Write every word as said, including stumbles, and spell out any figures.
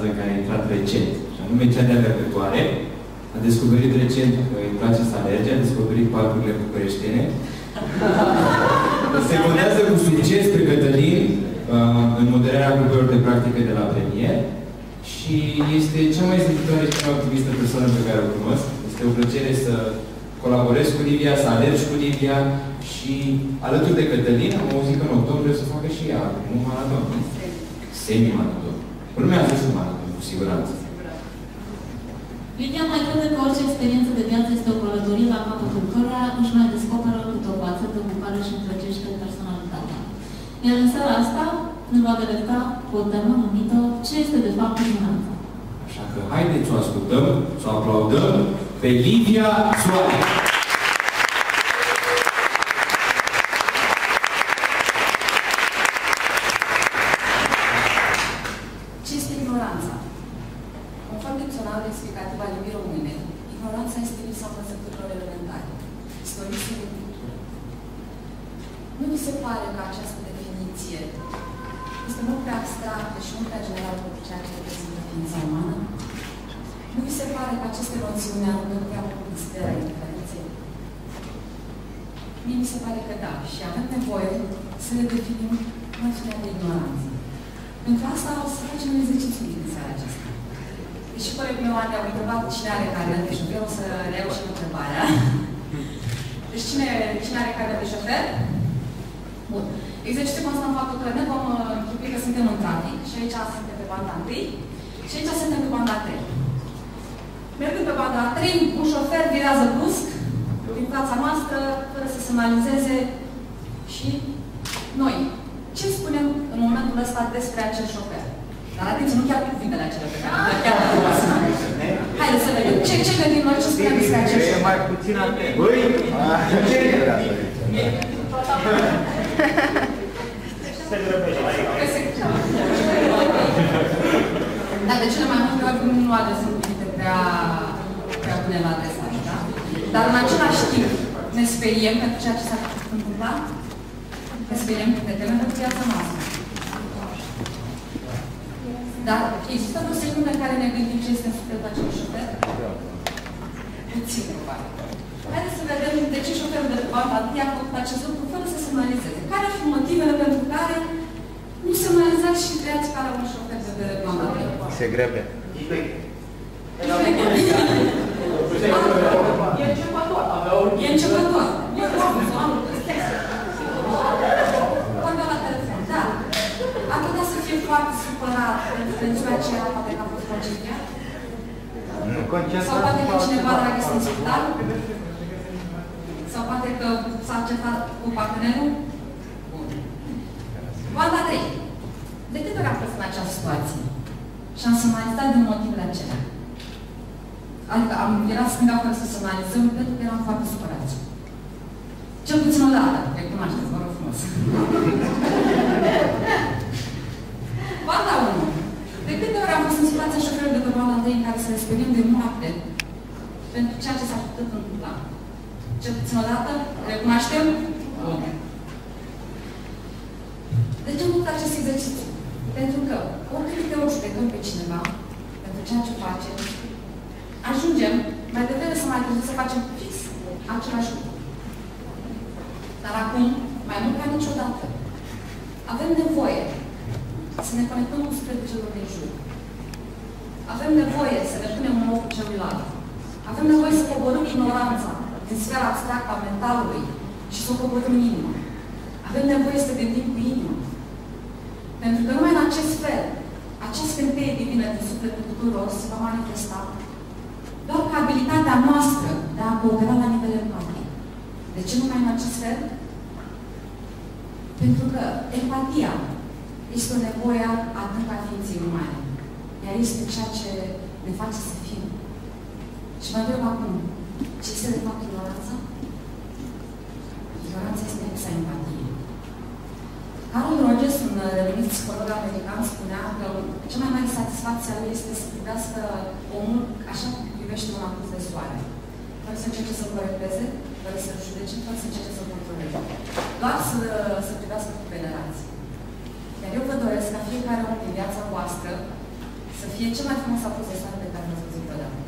personajă care a intrat recent, și anume cea de alergătoare. A descoperit recent că îi place să alerge, a descoperit parcurile bucureștene. Se votează cu succes pe Cătălin în moderarea grupelor de practică de la premier și este cea mai zicitoare și cea mai optimistă persoană pe care o cunosc. Este o plăcere să colaborez cu Livia, să alerg cu Livia și alături de Cătălin am auzit că în octombrie să facă și ea un maraton. Semi-maraton. Urmează și un maraton, cu siguranță. Livia mai crede că orice experiență de viață este o călătorie la capătul căreia își mai descoperă câte o fațetă cu care își întregește personalitatea. Iar în seara asta ne va delecta cu o temă numită Ce este de fapt ignoranța. Așa că haideți să o ascultăm, să o aplaudăm pe Livia Soare. Ce este ignoranța? Conform dicționarului explicativ al limbii române, ignoranța este lipsa învățăturilor elementare. Este o lipsă de cultură. Nu mi se pare că această definiție este mult prea abstractă și mult prea generală pentru ceea ce reprezintă ființa umană? Nu mi se pare că aceste noțiuni aruncă prea mult în sfera indiferenței? Mie mi se pare că da. Și avem nevoie să le definim noțiunea de ignoranță. Pentru asta o să facem un exercițiu din seara aceasta. Deși colegul meu Ane au întrebat cine are carnet de șofer, o să reiau și întrebarea. Deci cine, cine are carnet de șofer? Bun. Exercițiul constă în faptul că ne vom închipui că suntem în trafic și aici suntem pe banda întâi și aici suntem pe banda trei. Mergând pe banda trei, un șofer virează brusc din fața noastră, fără să semnalizeze și noi. Ce spunem în momentul ăsta despre acel șofer? Dar atenție, nu chiar cuvintele acelea pe care le chiar haideți să vedem. Ce, ce gândim noi, ce spunem despre acel șofer? E mai puțin atent. Băi! Ce e? Se grăbește. Dar de cele mai multe ori nu adresăm cuvinte prea, prea bune la adresat, da? Dar în același timp ne speriem pentru ceea ce s-a întâmplat? Ne speriem pe teme pentru viața noastră. Dar există o secundă în care ne gândim ce este în sufletul acelui șofer? Puțin, probabil. Haideți să vedem de ce șoferul de banda întâi a făcut acest lucru fără să semnalizeze. Care ar fi motivele pentru care nu semnalizați și creați care un șofer de banda întâi? Se grebe. E începător. E începător. Vorba la telefon. Da. Ar putea să fie foarte supărat pentru ceea ce era, poate că a fost concediat? Sau poate că cineva l-a găsit în spital? Sau poate că s-a certat cu partenerul? Bun. Banda trei. De câte ori am fost în această situație? Și am semnalizat din motivele acelea. Adică am virat stânga fără să semnalizăm pentru că eram foarte supărați. Cel puțin o dată. Recunoașteți, vă rog frumos. Banda unu. De câte ori am fost în situația șoferului de pe banda întâi în care să ne speriem de moarte pentru ceea ce s-a putut întâmpla? Cel puțin o dată? Recunoaștem? Bun. De ce am făcut acest exercițiu? Pentru că, oricât de ori judecăm pe cineva, pentru ceea ce face, ajungem mai devreme să mai trebuie să facem fix același lucru. Dar acum, mai mult ca niciodată, avem nevoie să ne conectăm cu sufletul celor din jur. Avem nevoie să ne punem în locul celuilalt. Avem nevoie să coborâm ignoranța din sfera abstractă a mentalului și să o coborâm în inimă. Avem nevoie să gândim cu inima. Pentru că numai în acest fel, această scânteie divină din sufletul tuturor se va manifesta doar ca abilitatea noastră de a coopera la nivel empatic. De ce numai în acest fel? Pentru că empatia este o nevoie adâncă a ființei umane. Iar este ceea ce ne face să fim. Și mă întreb acum, ce este de fapt ignoranța? Ignoranța este lipsa empatiei. Carl Rogers, un renumit psiholog american, spunea că cea mai mare satisfacție a lui este să privească omul așa cum privește un acuz de soare. Fără să încerce să-l corecteze, fără să-l judece, fără să încerce să-l controleze. Doar să, să privească cu venerație. Iar eu vă doresc ca fiecare om din viața voastră să fie cel mai frumos apozesat pe care l-ați văzut vreodată.